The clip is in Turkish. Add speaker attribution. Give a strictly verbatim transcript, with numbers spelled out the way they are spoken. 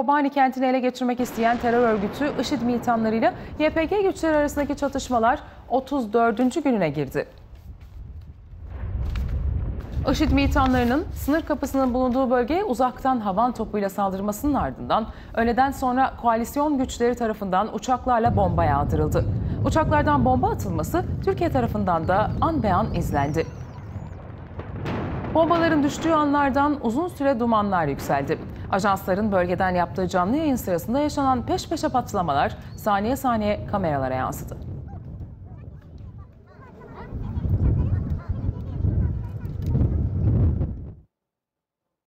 Speaker 1: Kobani kentini ele geçirmek isteyen terör örgütü IŞİD militanlarıyla Y P G güçleri arasındaki çatışmalar otuz dördüncü gününe girdi. IŞİD militanlarının sınır kapısının bulunduğu bölgeye uzaktan havan topuyla saldırmasının ardından öğleden sonra koalisyon güçleri tarafından uçaklarla bomba yağdırıldı. Uçaklardan bomba atılması Türkiye tarafından da an be an izlendi. Bombaların düştüğü anlardan uzun süre dumanlar yükseldi. Ajansların bölgeden yaptığı canlı yayın sırasında yaşanan peş peşe patlamalar saniye saniye kameralara yansıdı.